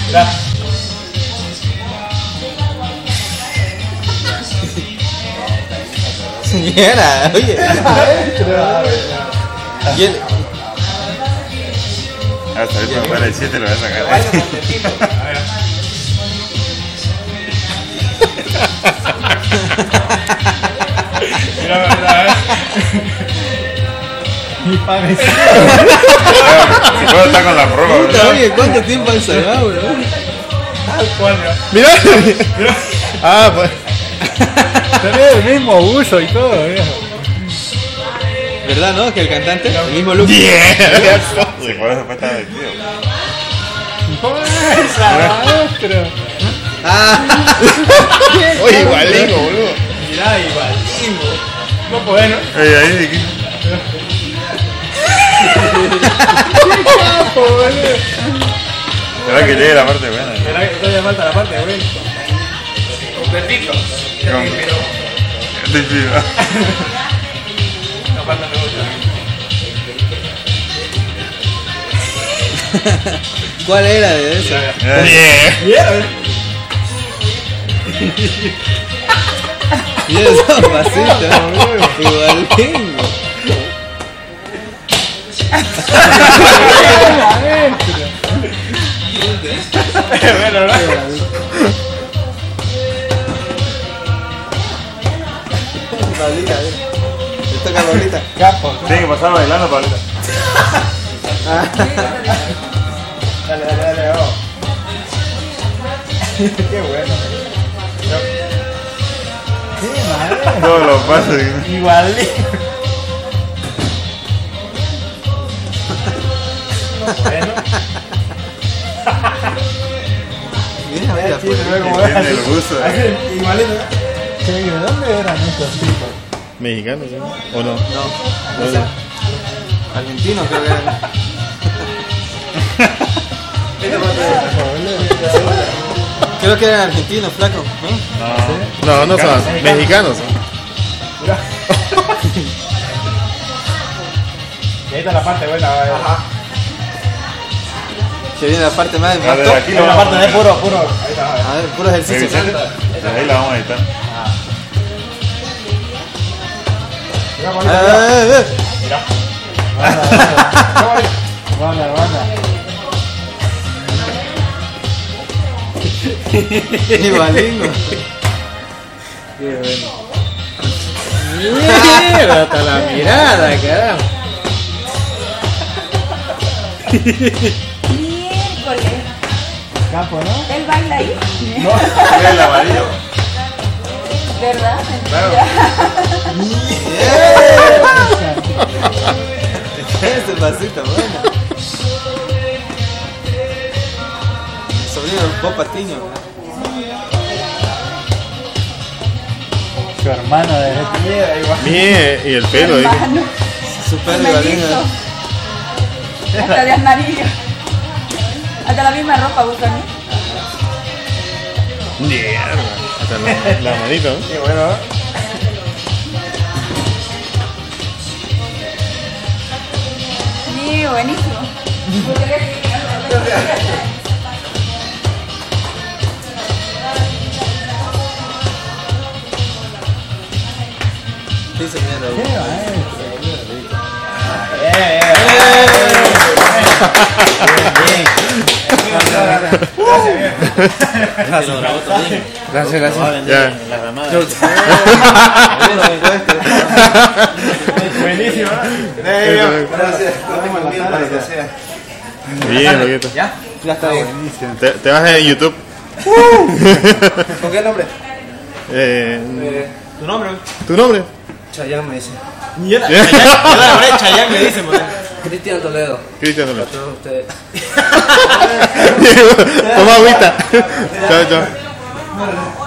Mira, oye. ¿Quién? Hasta ahorita para el 7 lo voy a sacar. Mira. Mi parecido. Si puedo estar con la prueba, Puta, oye, ¿cuánto tiempo han ensayado, bro? Mira. Ah, pues. Tenés el mismo uso y todo, viejo. ¿Verdad, no? Que el cantante, el mismo look. Si por eso fue tan vestido. Maestro. Ah, Oye, igualito, boludo. mirá, igualísimo. No podés, ¿no? Ahí, Capo, boludo. será que llegue la parte buena. Todavía falta la parte, güey. Con perrito. No falta mucho. ¿Cuál era de eso? Y eso, pasito. Igualísimo. Bueno, ¿no? Paulita, te toca Paulita. Capo. Tiene que pasar bailando, Paulita. Dale, vamos. Qué bueno. Qué madre. Todos los pasos. Igualito. Bueno. Mira, mira, Sí, luego voy a Tiene el gusto. igualito. ¿De dónde eran estos tipos? ¿Mexicanos, ¿no? ¿O no? No, no sé. Argentino creo que era. Creo que eran argentinos, flaco, ¿no? No son mexicanos. Y ahí está la parte buena. Ajá. Que viene la parte más de A ver, impacto. aquí La lo parte de vamos a puro. Ahí está. A ver, puro ejercicio. editar. Ahí la vamos a editar. Mira. Banda. Igualino. Qué bueno. Mira, hasta la mirada, carajo. Miércoles. Campo, ¿no? ¿Él baila ahí? Mira el amarillo. ¿Verdad? Claro. Ese pasito, bueno. Mi sobrino Bob Patiño. Su hermano de piedra igual. Y el pelo, dije. Hermano, Super mellizo. igualino. Hasta de amarillo. Hasta la misma ropa usan, ¿no? Mierda. Hasta la manito, ¿no? Qué bueno. Sí, buenísimo. Sí, señora. Qué maestro. Gracias. Ya. Buenísimo. Gracias. Bien, loquito. ¿Ya? Ya está bien. Te vas en YouTube. ¿Con qué nombre? ¿Tu nombre? ¿Tu nombre? Chayanne me dice. Yo la Chayanne me dice, pues. Cristian Toledo. Cristian Toledo. Todos ustedes. Toma agüita. Chao.